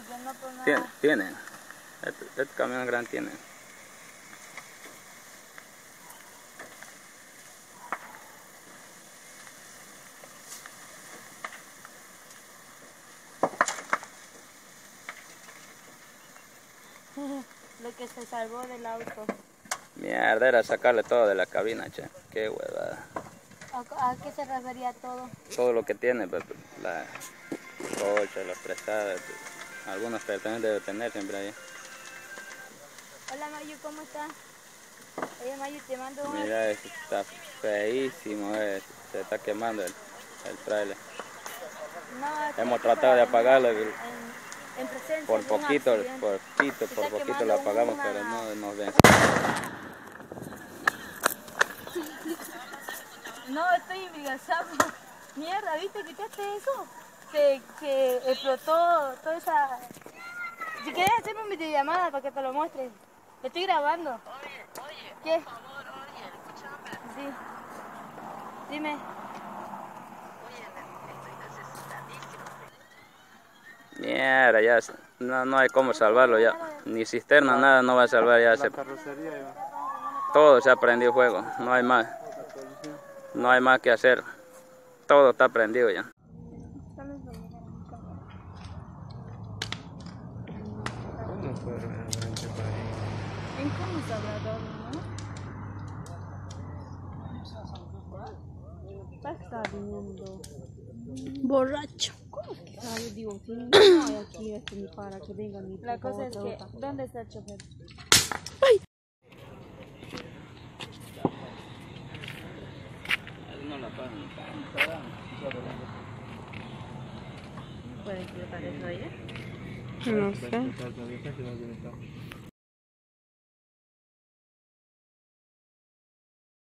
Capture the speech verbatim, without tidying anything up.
Yo no por nada. Tiene, tiene. Este, este camión grande tiene. Lo que se salvó del auto. Mierda, era sacarle todo de la cabina, che. Qué huevada. ¿A, a qué se refería todo? Todo lo que tiene, pues, la cocha, las prestadas, algunas pertenencias debe tener siempre ahí. Hola Mayu, ¿cómo estás? Oye Mayu, te mando un... Mira, este está feísimo, eh. Se está quemando el, el trailer. No, Hemos tratado de apagarlo. En, en presencia Por de un poquito, accidente. por poquito, Se por está poquito lo quemando apagamos, una... pero no nos ven. No, estoy embriagado. Mierda, ¿viste? ¿Quitaste eso? Que, que explotó toda esa... Si quieres hacerme una videollamada para que te lo muestre. Te estoy grabando. Oye, oye, ¿Qué? por favor, oye, escúchame. Sí. Dime. Oye, estoy necesitadísimo. Mierda, ya no, no hay cómo salvarlo ya. Ni cisterna, nada no va a salvar ya. Se, todo se ha prendido fuego, no hay más. No hay más que hacer. Todo está prendido ya. ¿Cómo fue realmente para ahí? ¿En cómo se habrá dado, no? Va a estar viniendo borracho. ¿Cómo es que sabe? Digo, si no hay aquí este, ni para que vengan ni la cosa es que, ¿dónde está el chofer? ¡Ay! ¿Pueden quitar eso ahí? No sé.